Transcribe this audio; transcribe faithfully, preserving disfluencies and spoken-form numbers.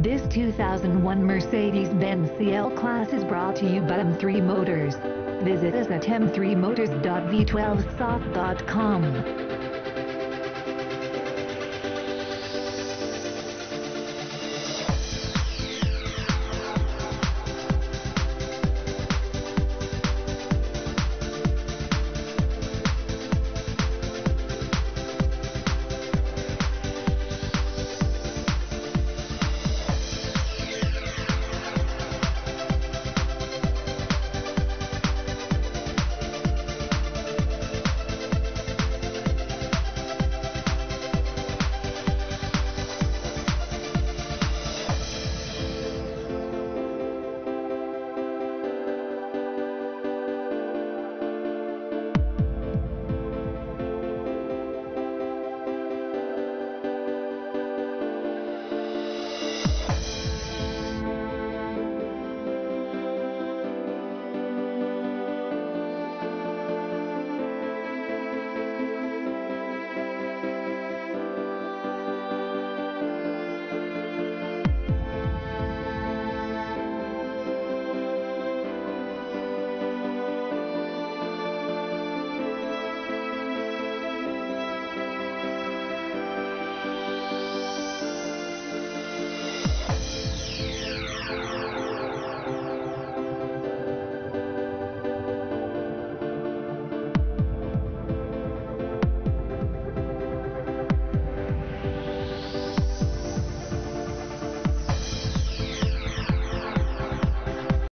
This two thousand one Mercedes-Benz C L-Class is brought to you by M three Motors. Visit us at m three motors dot v twelve soft dot com.